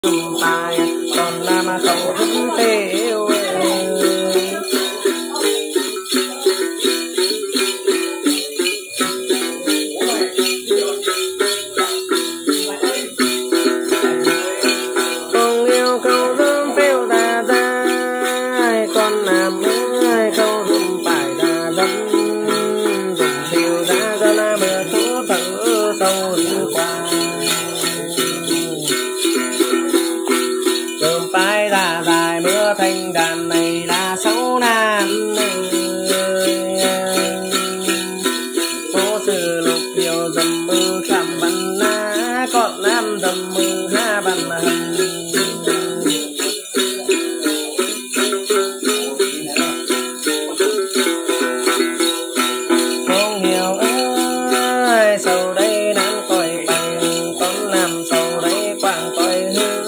tài còn làm khẩu vững tiêu con yêu khẩu vững tiêu ta ra con làm khẩu vững phải ta dâm dùng tiêu ra cho là mưa số thử sâu qua phải ra dài mưa thanh đàn này là xấu nam phố sự lục nhiều dầm mưa khảm bắn na còn nam dầm mưa ha bắn hầm không hiểu ơi sầu đây đang coi bằng con làm sầu đây quảng coi hư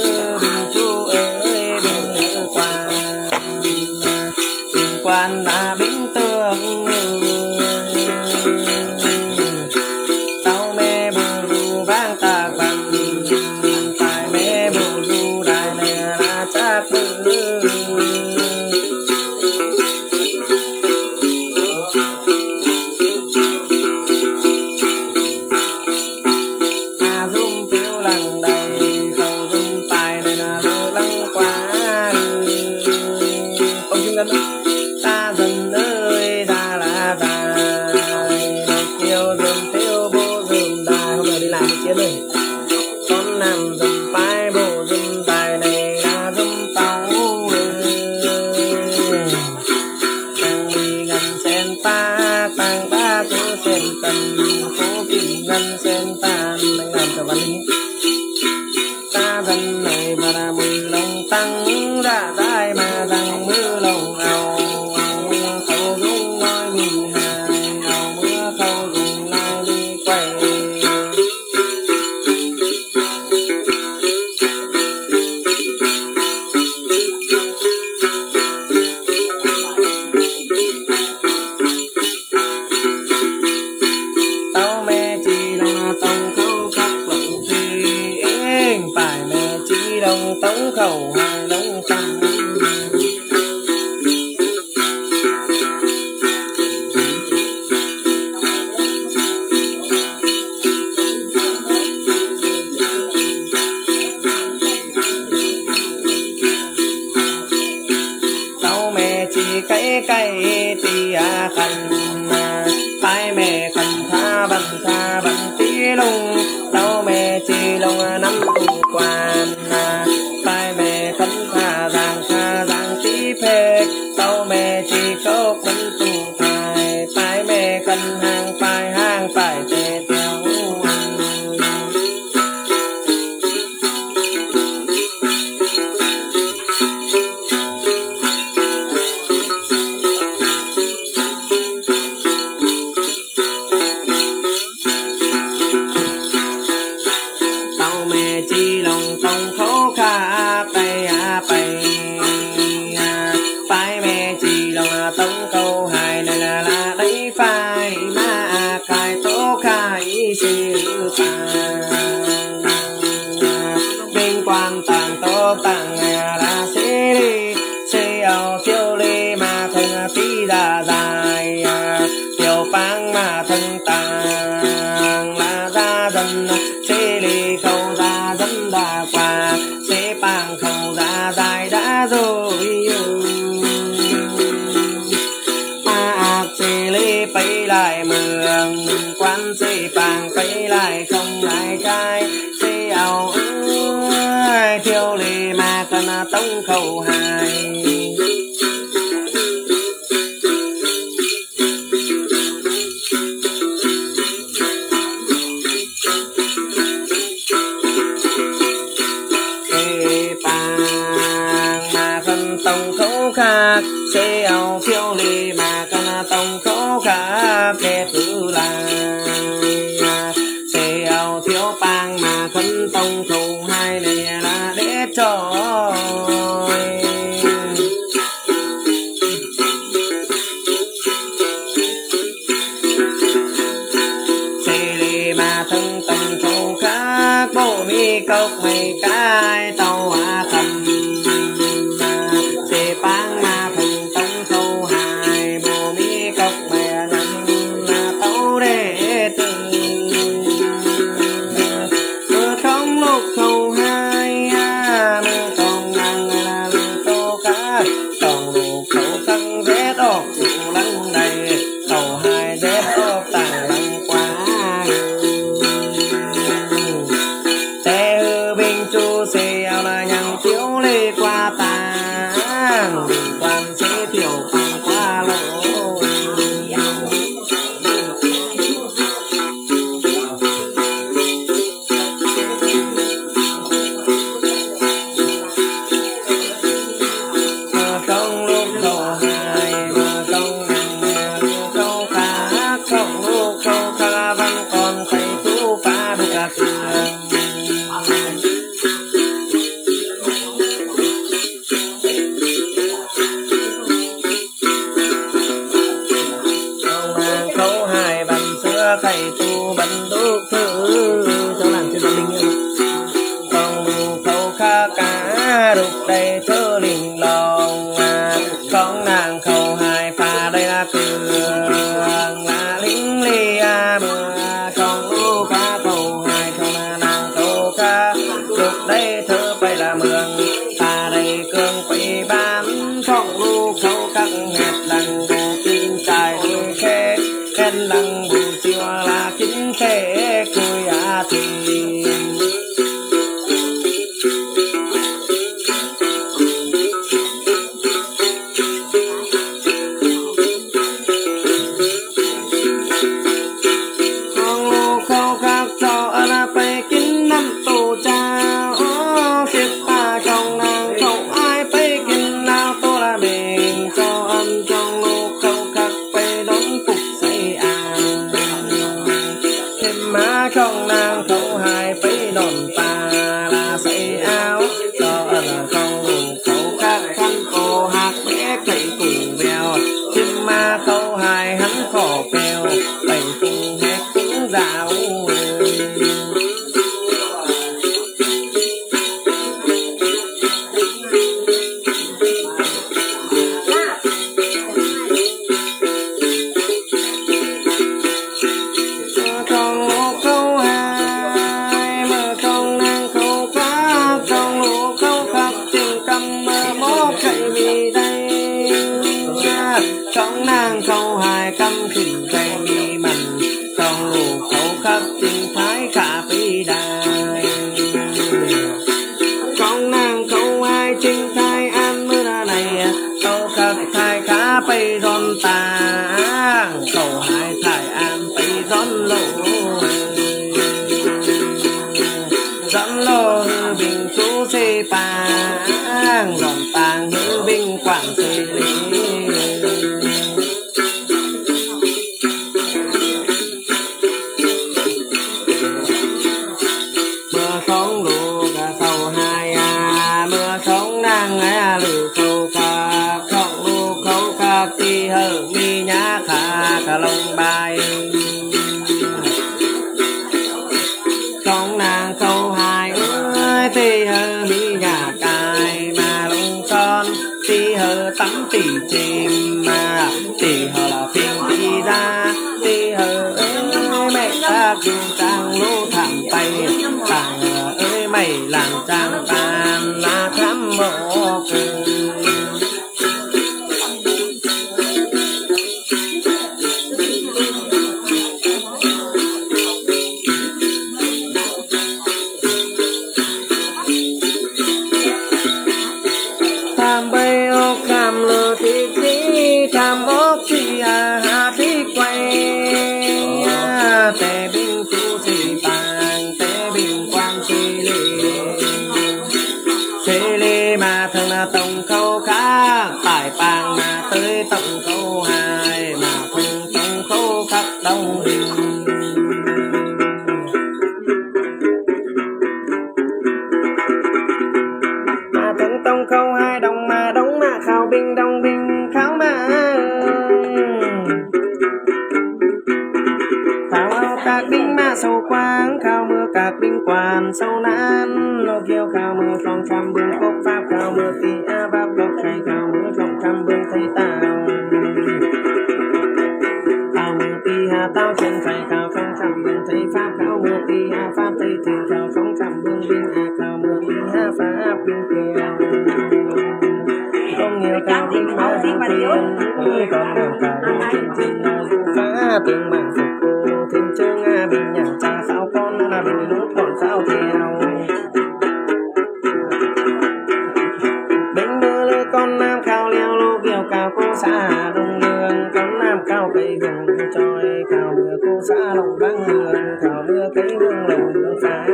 quan là bình tường tao mê bù du vang ta vang tại mê bù du đại này là chắc dung tiêu lằng đầy cầu dung tài này là lăng quá không chừng gần ta dần ơi ta là dài tiêu dùm tiêu vô dùm đài hôm nay đi làm chiến này con nằm dùm phái bộ dùm đài này là dùm tàu thằng đi gần sen ta tăng ba cố sen tần cố kìm gần sen tan đang làm cho văn lý ta dần này mà là mười lòng tăng ra đai mà rằng mưa lòng ao khâu dung nói nhìn hài ao mưa khâu dung nói đi quay tao mẹ chỉ lòng tông khâu khắc lộng gì phải mẹ chỉ lòng tống khẩu hai lông tâm cái tì khăn tay mẹ khăn tha bắn tí lông tao mẹ chỉ lông năm tù quan tay mẹ khăn tha giang tí phê tao mẹ chỉ khóc bắn tù thai tay mẹ khăn hàng phải tê theo chỉ lòng tông khổ khá tay phải mẹ chỉ lòng tông câu hai này là đấy phải mà cài tố khai sư bên quan tàng tố tàng là sẽ đi sẽ ao phiêu ly mà thân tí ra dài phiêu phang mà thân tàng là ra dần sẽ đi khâu ra dần đã qua sẽ bằng khâu ra dài đã rồi sẽ lấy bay lại mường quan sẽ bằng bay lại không lại trai sẽ ao thiêu lì mà cần tông khẩu hài tông khẩu khác sẽ ao phiêu lì mà cần tông khẩu khác để tự lại sẽ ao thiếu bang mà khấn tông khẩu hai này là để cho sẽ lì mà thân tông khẩu khác bộ mi cốc mày cái tàu cá đục đầy thơ linh lòng con nàng khâu hai pha đây là cường là lính lia bờ con lu cá khâu hai con nàng khâu cá đục đây thơ phải là mường ta đây cường phải bán con lu khâu các hạt đằng bù kim trái khe khen lăng bù chiều là chính khe cười thì con nàng khâu hai phải đòn ta là xây áo cho là con khâu các khăn cô hạt bé cậy cùng bèo chim ma khâu hai hắn khổ bèo bảy cùng hét cũng dạo con nàng khâu hai căm khỉnh cây mình con lù khâu khắp tình thái khả phi đài con nàng khâu hai chính thái an mưa này khâu khắp thái khả phi rôn ta khâu hai thái an phi rôn lô bình chú xê pang rôn tàng hữu binh quảng xê lý ti hơ mi nhá khả cả lông bài con nàng khâu hai ơi ti hơ mi nhá cài mà lông con ti hơ tắm tỉ chìm mà ti hơ là phiền ti ra ti hơ ơi mẹ ta kêu trang lô thảm tay tàng ơi mày làm trang tàn là thắm mộ tham bay ốc tham lừa thì tí tham ốc thì hà thì quay tè binh chú thì bàn tè binh quan xê lê mà thường là tổng khâu khá tại bàn mà tới tổng khâu hai mà thường tổng khâu khắc đông hình mà thường tổng khâu hai đồng mà đóng mà khảo binh đồng binh khảo mà khảo các binh mà sâu quang khảo mưa các binh quan sâu nan lô kiêu khảo mưa phong trăm bương cốc pháp khảo mưa tì a bắp gốc khay khảo mưa phong trăm bương thấy tao khảo mưa tì hà tao trên khay khảo phong trăm bương thấy pháp khảo mưa tì hà pháp thấy thiên khảo phong trăm bương binh a khảo mưa tì hà pháp binh kiều không nhiều cao binh mà tiền ơi còn nhiều cả binh trên du phá tương mạng phục cô thêm chương a binh nhà cha sao con là binh lúc còn sao theo binh đưa lưới con nam cao leo lô kiều cao cô xa đông đường con nam cao cây gừng trôi cao mưa cô xa lồng vắng đường cao mưa cây gừng lồng đường phá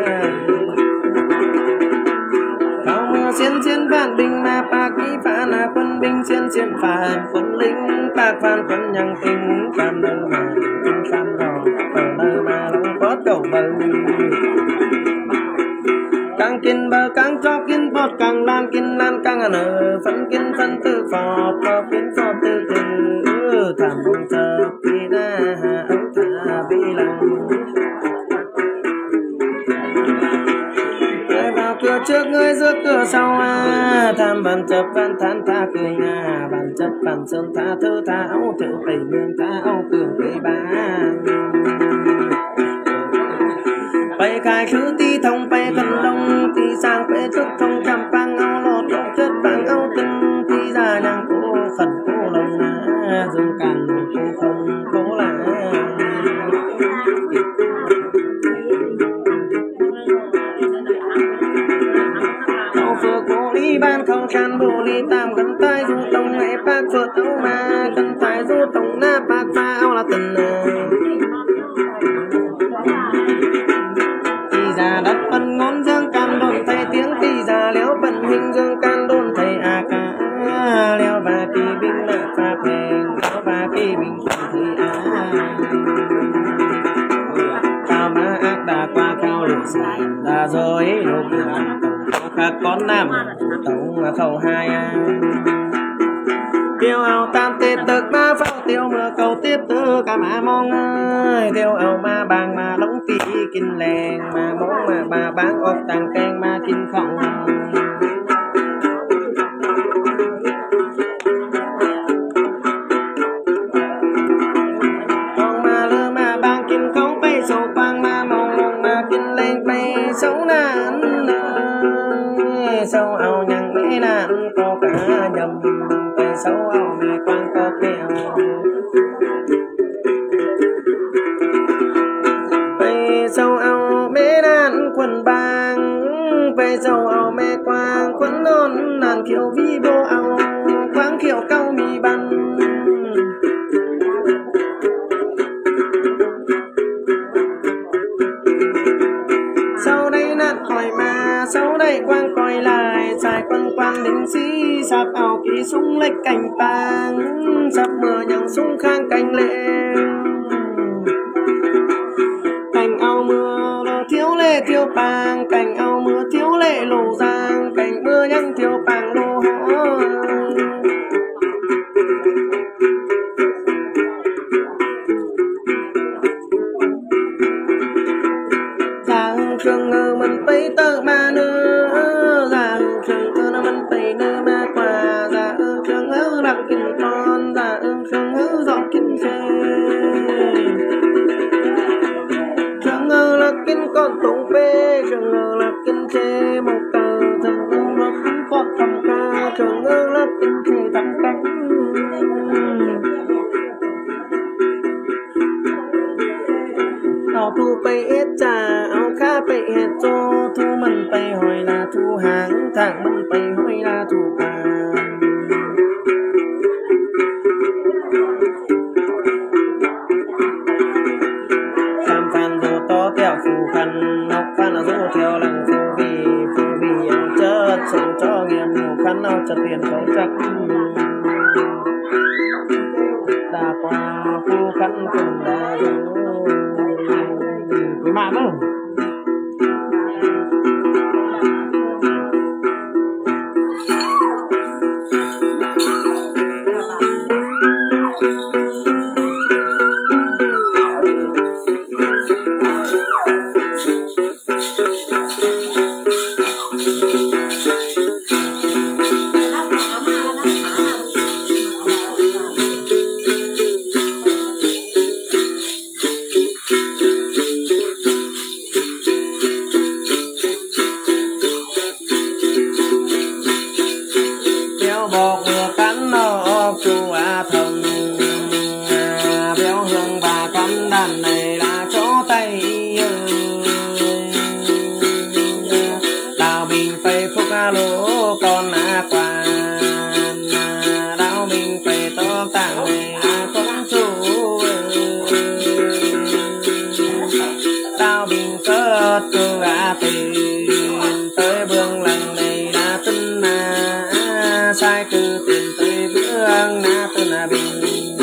cao mưa xiên vạn binh mà bạc ký phá là quân binh xiên phản quân lính bạc phản quân nhằng tình cam đơn mà chung cam đỏ ở nơi mà lòng bớt cầu bờ càng kiên bờ càng cho kiên bọt càng lan càng nở phân tư phò cho kiên phò tư từ thảm bông chờ khi ra ấu thả bi lăng vào cửa cửa trước người rước cửa sau tham văn chấp văn than tha cười văn chấp văn sơn tha thư tha áo tự tẩy nương tha áo cường cây ba bay khai khứ ti thông bay thần đông ti sang phê thức thông trăm bang áo lọt lọt chất bang áo tinh ti ra nhang cô khẩn cô lòng dương càn cô không cố là câu phượng cô lý ban không chan bồ lý tam gần tay du tông ngày bác phượng áo mà gần tay du tông na bác pha áo là tình già đất phân ngón dương can đồn thầy tiếng ti già léo bận hình dương can đồn thầy ca léo và kỳ binh nợ pha phèn léo và kỳ binh thầy cao má ác đã qua cao lửa dài đã rồi lục tổng khác con nam tổng mà khẩu hai tiêu áo tam tết tực ba phao tiêu mưa cầu tiếp tư cả má mong ơi tiêu áo ma bàng mà lống tí kinh lèn mà mong mà bà bán ốc tàng keng ma kinh không con mà lơ mà bàng kinh không bay sầu quang ma mong mong mà kinh lên bay xấu nạn sâu áo nhằng mê nạn có cả nhầm bay xấu áo mê quang có kẹo sâu áo mê nạn quần bàng về sâu áo mê quang quần non nàn kiểu vi bô áo quang kiểu cao mì bắn sau đây nạn hỏi mà sau đây quang coi lại dài quăng quang đến xí sạp áo ký súng lệch cảnh bàng sạp mưa nhằng súng khang cành lên cành ao mưa thiếu lệ thiếu bàng cành ao mưa thiếu lệ lộ giang cành mưa nhang thiếu bàng lô hó giang trường ngờ mình bay tơ mà nữa giang trường ngờ nó mình bay nơ mà qua giang trường ngờ đặc kinh con giang trường ngờ giọt kinh chê trường ngờ là kinh con tung phê trường ngờ là kinh chê một tờ trường ngờ là kinh con thầm ca trường ngờ là kinh chê thầm cánh áo thu bay hết trà áo khá bay hết cho thu mình bay hỏi là thu hàng thằng mình bay hỏi là thu hàng tham phan dù to theo phù khăn học phan là dù theo lăng phù vì áo chất sống cho nghiền mù khăn áo chất tiền không chắc đã qua phù khăn cùng đã rồi mà đâu sai từ tiền tới vương na từ na bình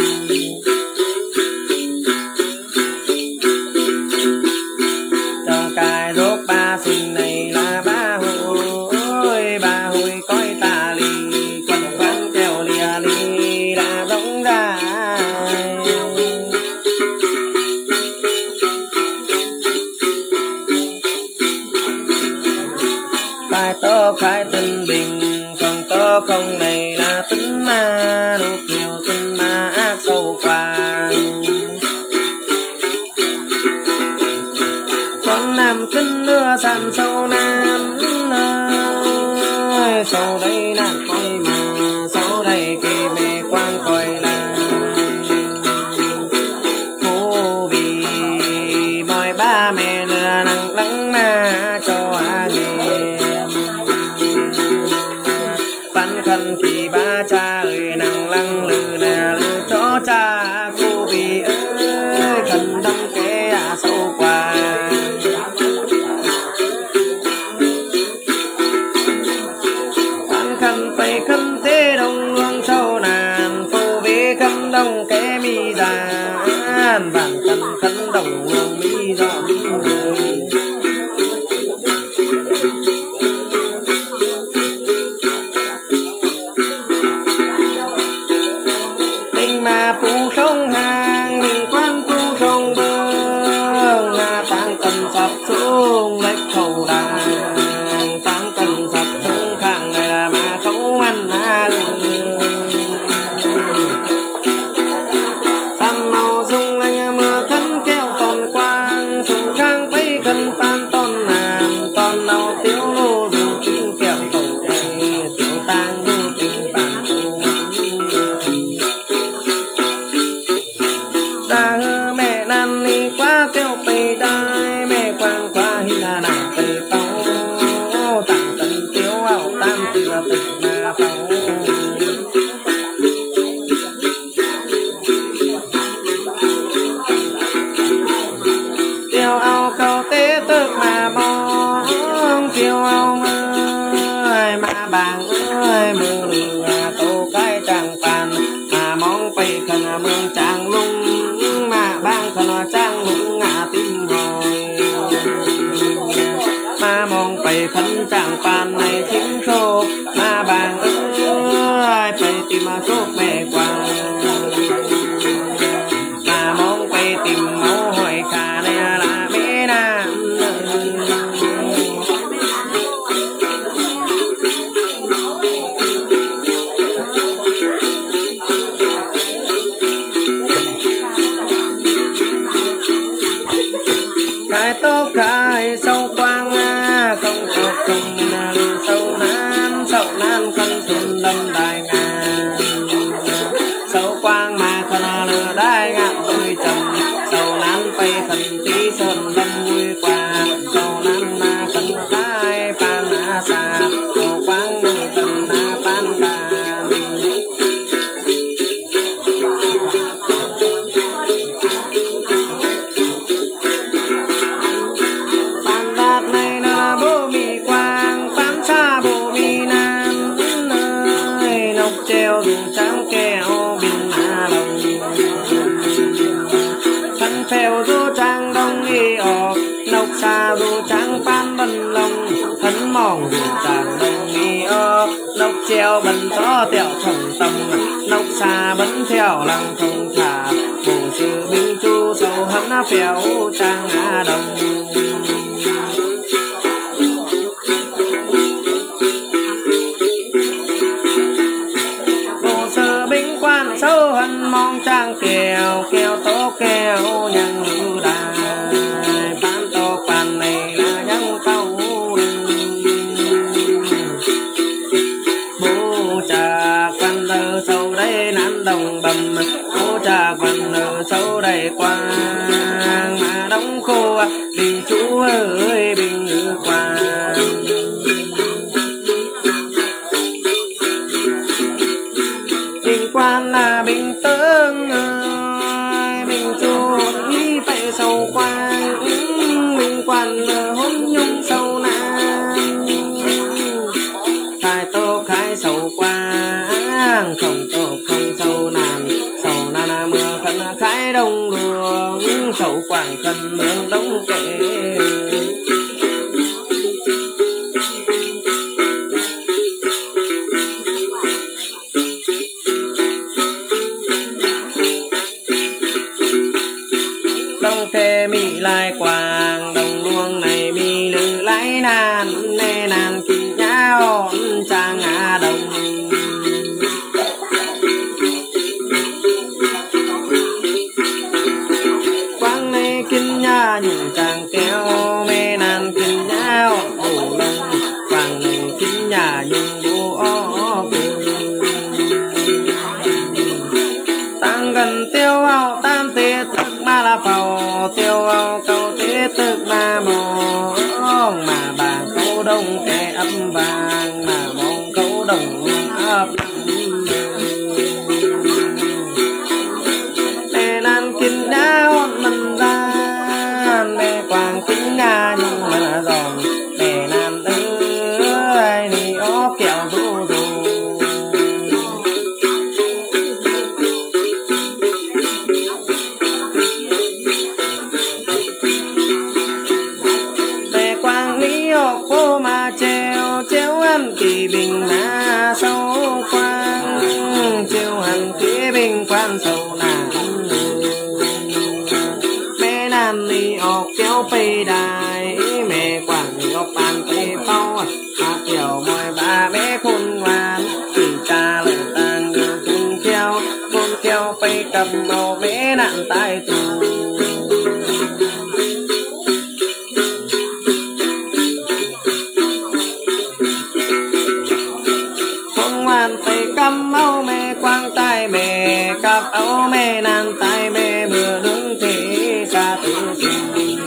cho cài rốt ba xin này là ba hồi coi ta lì quần quán keo lìa lì đã rỗng ra bài cái tinh bình không có không này là tính ma đục nhiều tinh ma ác sâu quang con nam tinh đưa sàn sâu nam ơi sâu đây nàng coi mà sâu đây kỳ mê quang coi là cô vì mọi ba mẹ nửa nắng lắng na cho anh em bắn khăn thì ba cha ơi nắng lăng lư nè lư cho cha cô vì ơi khăn đông kế sâu qua phải khăn thế đông luông sâu nàn phô bế khăn đông kẻ mi già bản thân khăn đông luông mi già mình mà phù không hàng mình quan phù không bơ nga tăng cần sập xuống lách khẩu đàn tăng cần sập xuống khang này là mà không ăn sam màu dung anh mưa khăn keo toàn quang sùng khang với khăn pan ton nàn ton nào thiếu lô dù kinh kẹo cầu tiểu tang như tình bản ta mẹ nan đi quá keo bề đai mẹ quang quá hi là nàng bề tao tặng tận thiếu ảo tam từ tình mà pháo tiêu ao khâu tế tức mà mong tiêu ao ơi mà bàng ơi mưa lửa tô cái tràng bàn mà mong bay khăn mương tràng lung mà bang khăn tràng lung ngã tim hồi mà mong bay khăn tràng bàn này chính số mà bàng ơi bay tìm mà số mẹ quang mà mong bay tìm máu hỏi cả này là mẹ nam cái tốt cái sâu quang không tốt không nên sâu nan khăn thun đâm đại ngàn sâu quang mà khăn lừa đại ngạn đôi trầm sâu nan bay khăn tí sơn đâm vui qua sâu nan mà khăn thái phan xa sâu quang nâng tầm phan đàn treo dù trắng keo bình hà đồng khăn phèo dù trắng đông y ọt nọc xa dù trắng pan bần lông khăn mỏng dù trắng đông y ọt nọc treo bần to tẹo thòng tâm nọc xa bấn theo lăng thông thả bổ sư binh chu sầu hắn phèo trắng hà đồng quan sâu hân mong trang kèo kèo tố kèo nhang lưu đài bán tô pan này là nhang cao bố trà quan lơ sâu đây nán đồng bầm bố trà quan lơ sâu đây quang mà đóng khô bình chú ơi bình ngữ quang bình quan là bình tướng bình chu ý phải sâu quang bình quan là hôn nhung sâu nan khai tô khai sâu quang không tô không sâu nan là mưa khăn khai đông luồng sâu quang cần mương đông kệ đông kê mi lai quang đồng luông này mi lư lái nàn nê nàn kỳ nhau đồng ấp mẹ nan kinh đá ôn mình ra mẹ quàng kinh nga nhưng mà giòn mẹ nan ơi đi ó kẹo ru ru mẹ quàng lý ốc cô mà treo treo ăn kỳ bình na sâu quang treo ăn kỳ bình quan sâu nàng mẹ nan đi ốc kéo pây đài mẹ quàng ngọc bàn pây phao à kiểu môi ba mẹ khôn ngoan chỉ cha lời tàng khôn kéo pây cầm màu mẹ nạn tai tù ngoan tay cầm áo mẹ quang tay mẹ cặp áo mẹ nan tay mẹ mưa đứng thế xa tự tình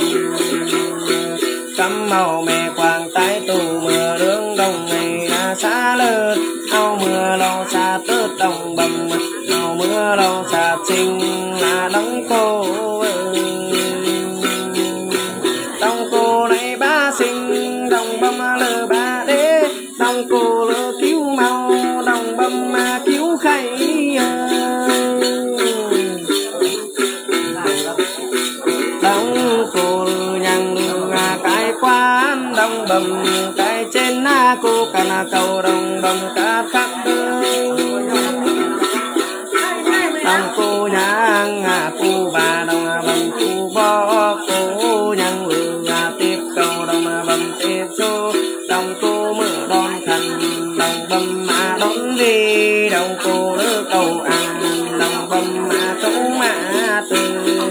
cầm áo mẹ quang tay tù mưa đứng đông này là xa lơ áo mưa lâu xa tớt đồng bầm áo mưa lâu xa trình là đóng cô đồng cô này ba sinh đồng bầm lơ ba đế đồng cô lơ cứu mau đồng bầm mà cứu khay đồng cô nhang lư cái quán đồng bầm cái trên na cô cả cầu đồng bầm cá khắc đồng cô nhang cô bà đồng bầm cô bó cô nhang lư tiếp cầu đồng bầm tiếp số đồng cô mưa đón thành đồng bầm mà đón đi đồng cô đỡ cầu ăn đồng bầm mà chỗ mà từ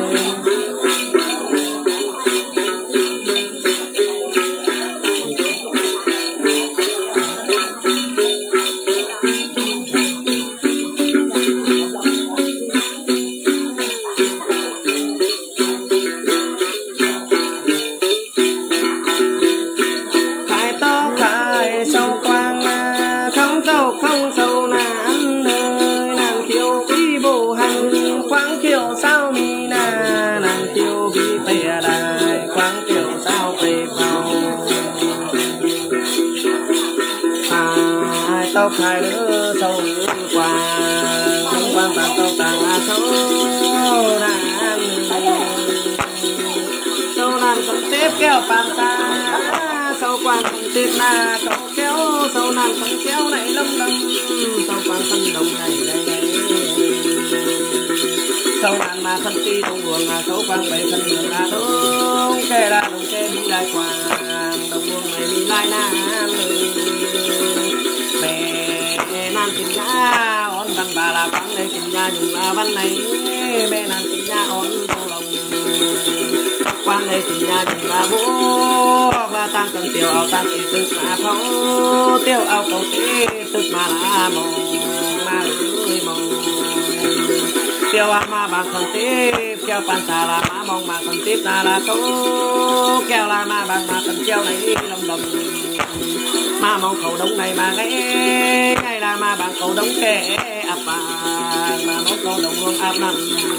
không sâu nan ơi nàng kiều bí bộ hành khoáng kiều sao mi na nàng kiều bí tè đài khoáng kiều sao tè phao hai tóc hai đứa sâu quàng không quan tâm tóc tàng là sâu nan không tiếp kéo bàn ta sâu quàng không tiếp na không kéo sâu nan không kéo này lông lông sâu quàng thân đồng này đây sâu nan mà thân ti đồng buồn sâu quàng bảy thân đường đúng kê ra đúng kê bị lại quàng đồng buồn này bị lại nan mẹ nan tình nha ôn văn bà là quán đây tình nha dùng là văn này mẹ nan tình nha ôn đau lòng quan đây tình nha dùng là bố và tăng cần tiêu áo tăng thì tức mà pháo tiêu áo cầu tí tức mà là mong mà ơi mong tiêu áo mà bằng cần tiếp kêu pan xà là má mong mà cần tiếp là cố kêu là mà bằng mà cần treo này lồng lồng mà mong khẩu đống này mà ngay là mà bằng khẩu đống kẻ áp mà mong khẩu đống luôn áp nằm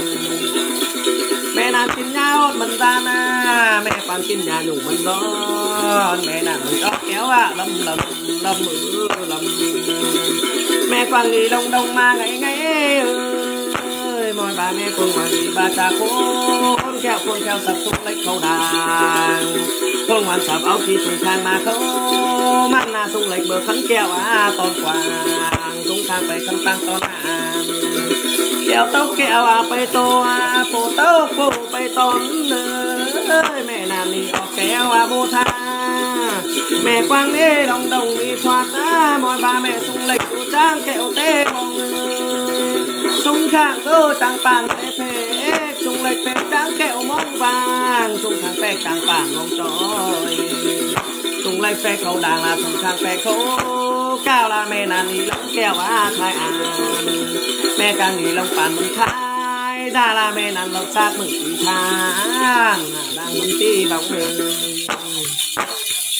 mẹ nàng tin nha ôn mình ra na mẹ quan tin nhà nhủ mình đó mẹ nàng tóc kéo lầm lầm mẹ quan lì đông đông mà ngay ơi mọi bà mẹ con mà gì bà cha con keo sập xuống lấy khẩu đàn con ngoan sập áo khi sung khang mà khâu mắt na sung lấy bờ khấn keo toàn quàng sung khang phải khấn tăng toàn keo tóc keo bay to phố tóc phố bay to ơi mẹ nàng đi ở keo bô tha mẹ quang đi đồng đồng đi thoát mọi bà mẹ sung lệch của trang kẹo tê mong sung khang cơ trang bàn tê phê sung lệch phê trang kẹo mong vàng sung khang phê trang bàn mong trói sung lệch phê khẩu đàng là sung khang phê khẩu cao là mẹ nàng đi lông kẹo thái mẹ càng đi lông bàn mừng thái ra là mẹ nàng lông sát mừng tháng đang mừng ti bóng đường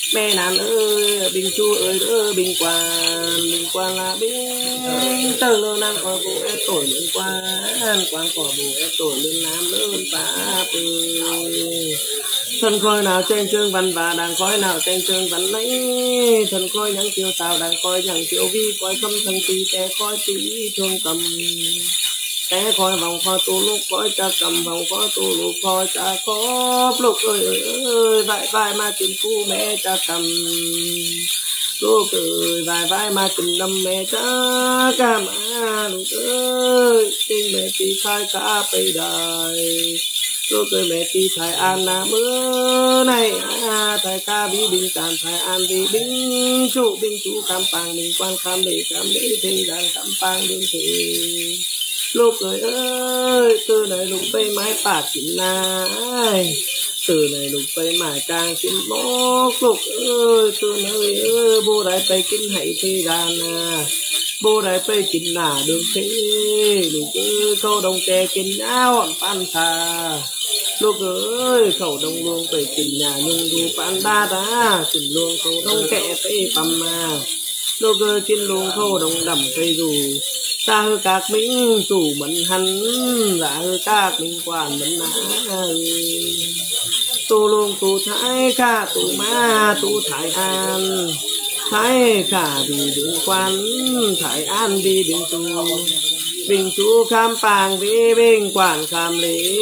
mẹ nàng ơi bình chu ơi ơi bình quan là bình tơ lơ nàng có bố em tuổi liên quan có bố em tuổi liên nam lớn phá bề thân khôi nào trên trương văn và đàn khói nào trên trương văn lấy thân khôi những chiều sao đàn khói những chiều vi coi không thân tì té khói tí thương tâm té khói vòng khói tu lúc khói cha cầm vòng khói tu lúc khói cha khóp lúc ơi ơi vai vai mà tìm phu mẹ cha cầm lúc ơi vai vai mà tìm đâm mẹ cha ca mà lúc ơi tình mẹ tí khai cả bầy đời lúc ơi mẹ tí thải an na mưa này thải ca bí bình tàn thải an bí bình chú khám pang bình quan khám để thì đàn khám pang bình thì lúc ơi từ này lúc bay mái bạc chín nai từ này lúc bay mái càng chín mốc lúc ơi từ nơi ơi bố đại bay kinh hãy thì đàn bố đại bay chín nà đường thế lúc ơi khâu đồng kè kinh áo hòn pan xà lúc ơi khẩu đồng luông bay chín nhà nhưng đủ pan ba đá chín luông khẩu đồng kè bay pam mà lúc ơi chín luông khẩu đồng đầm cây dù ta hư các minh chủ mẫn hắn là hư các minh quản mẫn ná tu luôn tu thái kha tu ma tu thái an thái kha vì đường quan thái an vì đường tu bình chú khám pang vì bình quản khám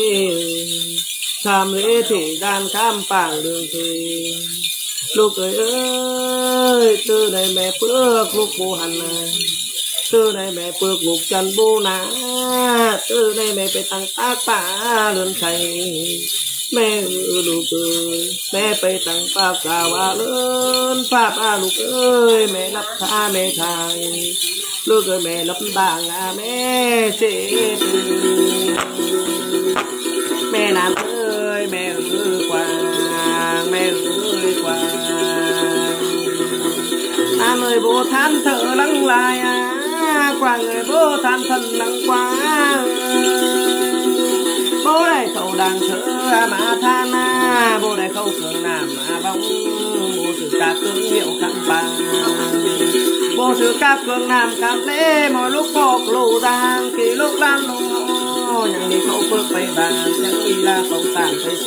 lễ thì đàn khám pang đường thì lúc ơi từ đây mẹ phước lúc bố hành từ đây mẹ phước lục chân bố ná từ đây mẹ phải tăng tác phá lớn thầy mẹ lục ơi mẹ phải tăng phá cả lớn phá lục ơi mẹ lắp tha mẹ thầy lúc ơi mẹ lắp bảng mẹ sẽ mẹ nàng ơi mẹ ơi quàng mẹ ơi quàng an ơi bố than thở lắng lại quàng ơi bố than thân lắng quá bố đây khẩu đang thở mà than bố đây khẩu cường nam mà bóng bố sự ca cương hiệu khăn bằng bố sự ca cương nam cảm lễ mỗi lúc bọc lù giang khi lúc lan lù nhận đi khẩu phước bày bàn chẳng đi là khẩu tàn phải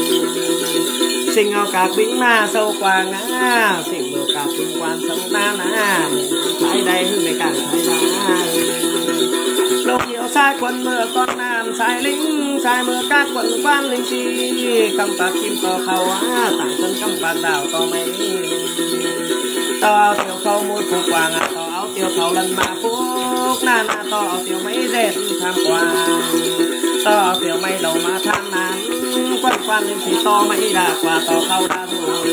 sinh ao cả bính mà sâu quàng sinh được cả bính quan sâu na thái đây hư mày càng thái ra lúc nhiều sai quân mưa con nam sai lính sai mưa các quận quan linh chi cầm bạc kim to khâu tặng thân cầm bạc đảo to mấy to áo tiêu khâu mũi phục quàng to áo tiêu khâu lần mà phúc nan to áo tiêu mấy dệt tham quàng to áo tiêu mấy đầu mà tham nan quân quan linh chi to mấy đà quà to khâu đà rồi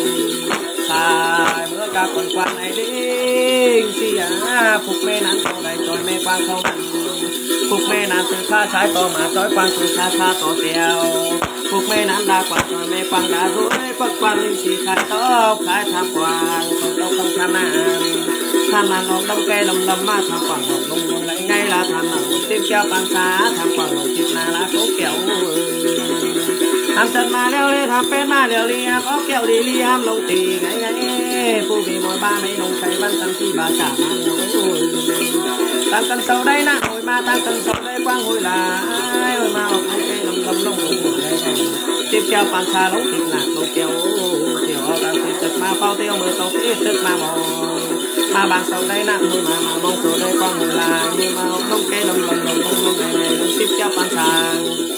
sai mưa các quận quan này đinh chi phục mê nắn khâu đầy rồi mê quang khâu nắn phục mê nắn từ xa trái to mà trói quang từ xa xa to tiêu phục mê nắn đa quang rồi mê quang đá rối quật quan linh chi khai tóc khai tham quang không đâu không tham nan ngọc đông kê lầm lầm mà tham quang ngọc đông đông lại ngay là tham nặng tiếp theo ban xá tham quang ngọc tiếp na lá cố kéo tham chân mà leo lên tham pén mà leo li có kéo đi li ham lông tì ngay phu vì mỗi ba mấy nông say văn tăng chi bà trả mà tăng cân sâu đây nè hồi mà tăng cân sâu đây quang hồi là hồi mà ngọc đông kê lầm lông tiếp theo ban xá lông tì là cố kéo tiểu tăng tiếp thực mà phao tiêu mưa tàu tiếp thực mà mò mà bàn sâu đây nè hồi mà mông sâu đây quang hồi là nhưng mà ngọc đông kê lầm tiếp theo ban xá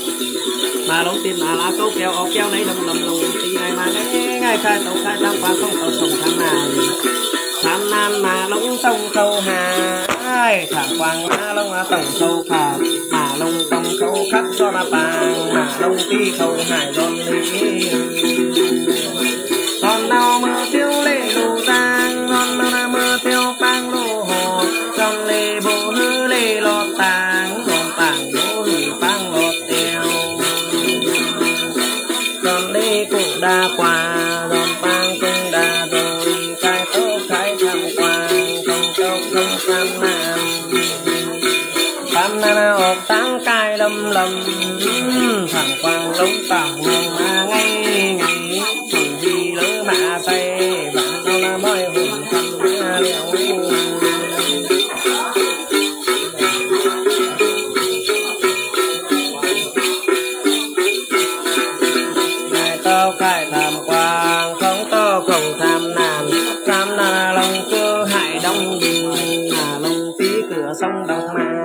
mà lông tim mà lá câu keo ốc keo này lầm tí này mà ngay khai tàu khai tam quang không tàu sông tham nan mà lông sông khâu hà thẳng quang mà lông tổng khâu khả mà lông tổng khâu khắp cho mà bàng mà lông ti khâu hải giòn lý còn nào mưa tiêu lệ lù giang ngon mưa tiêu bang lô hồ còn lệ bộ hư lệ lọt tàng còn tàng bố hư bang lọt tiêu còn lệ cũng đa qua còn bang cũng đa rồi khai tố khai tham quang không châu không tham nam ọc táng cai lầm thẳng quang lống tạm hương mà ngay chủ vì lỡ mà say hà lông tí cửa sông đồng mà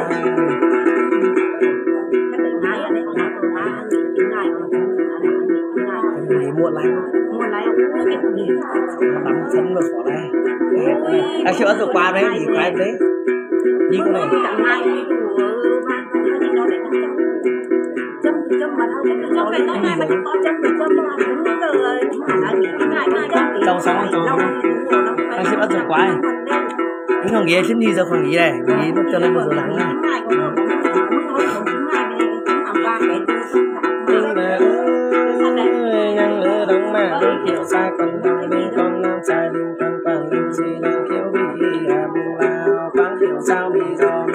nghỉ muộn lắm bắn chân vào khó này anh chưa ăn được qua đấy thì phải đấy đi con này trong sáng trong anh sẽ bắt được quá anh không nghĩ xin đi giờ không nghĩ này nghĩ nó cho nên một giờ nắng này nhang lửa đóng mà kiểu sai còn đồng đi con nam sai đừng cần quản linh gì đang kiểu bị bùng lao quán kiểu sao bị giòn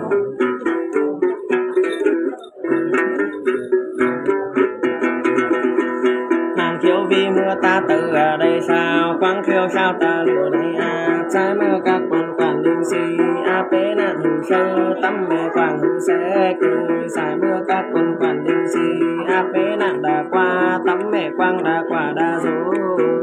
kiểu vì mưa ta từ ở đây sao quăng khiêu sao ta lửa đây trái mưa các con quản đình si bế nạn hữu sơ tắm mê quảng hữu sẽ cười giải mưa các con quản đình si bế nạn đã qua tắm mẹ quang đã quả đã dỗ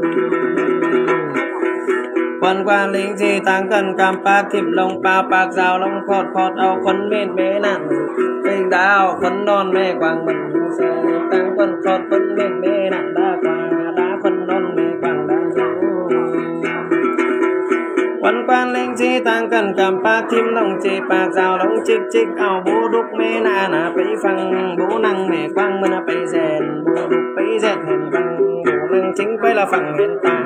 quan quan linh gì tăng cần cam bạc thịt lông pa bạc rào lông khọt khọt ao khuẩn bên bế nạn kinh đào khuẩn non mê quang mình sẽ tăng quân khọt khuẩn bên bế nạn đã qua phân non mê quang đã dỗ quan quan linh chi tăng cần cầm bạc thim lông chi bạc rào lông chích chích ao bố đúc mê nà bấy phăng bố năng mê quang mê bấy rèn bố đúc bấy rèn hèn văng bố năng chính bấy là phẳng hèn ta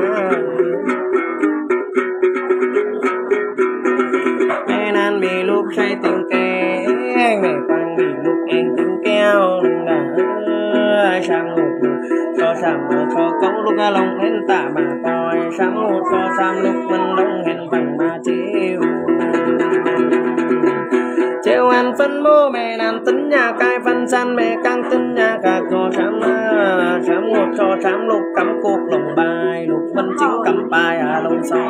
mê nan bị lúc say tiếng kê mê quang bị lúc em tiếng keo đừng đã sang ngột cho sắm cho cấu lúc lòng hên tạ mà coi sáng ngột cho sam lúc mình đông hên bằng mà chiều ăn phân bố mẹ làm tính nhà cai phân san mẹ căng tính nhà cả cho sắm ngột cho sắm lúc cắm cột lòng bài lúc mình chính cầm bài lông xóm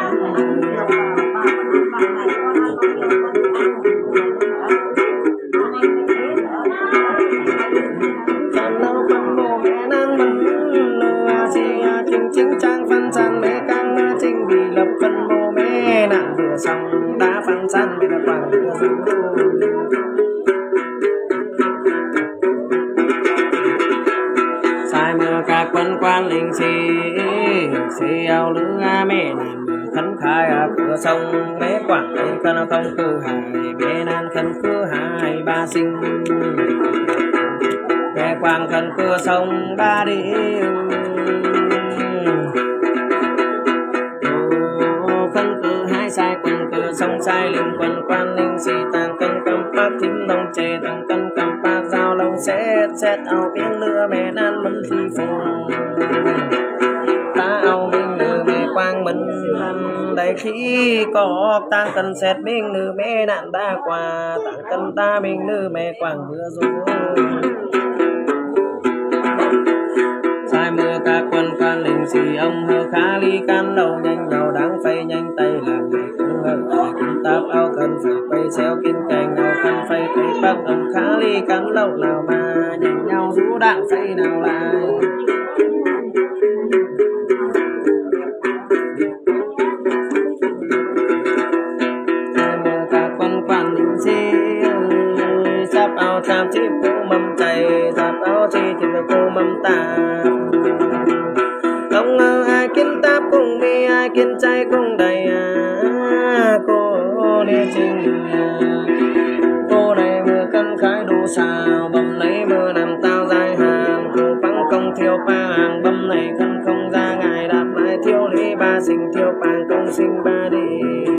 chính trang phân san mẹ căng chính vì lập phân bố mẹ nạn vừa xong đã phân san mẹ đã quảng vừa xong sai mưa các quân quan linh si ao lứa mẹ nạn khấn khai cửa sông mẹ quảng tây khăn không cứ hài mẹ nan khấn cứ hài ba sinh mẹ quảng khấn cửa sông ba đi sai quân cờ sông sai linh quân quan linh si tăng cân cầm bát thím đông chè tăng cân cầm bát dao lâu xét ao tiếng lửa mẹ nan mấn thi phùng ta ao mình nữ mẹ quang mình hằn đầy khí có tăng cân xét mình nữ mẹ nạn đa qua tăng cân ta mình nữ mẹ quang vừa rồi sai mưa các quân quan linh si ông hơ khá ly can đầu nhanh đầu đáng phây nhanh tay làm ngày cũng hơ tại kim táp ao cần phải quay xéo kiên cành nào khăn phây thấy bắc ông khá ly can lâu nào mà nhanh nhau rú đạn phây nào lại sai mưa các quân quan linh si sắp ao tham chip cô mâm chay sắp ao chi thì cô mâm ta không ngờ ai kiến táp cùng mi ai kiến chay cùng đầy cô đi trình cô này vừa cân khái đủ xào bầm lấy mưa nằm tao dài hàng cô bắn công thiêu pa hàng bầm này khăn không ra ngài đạp lại thiêu lý ba sinh thiêu pàng công sinh ba đi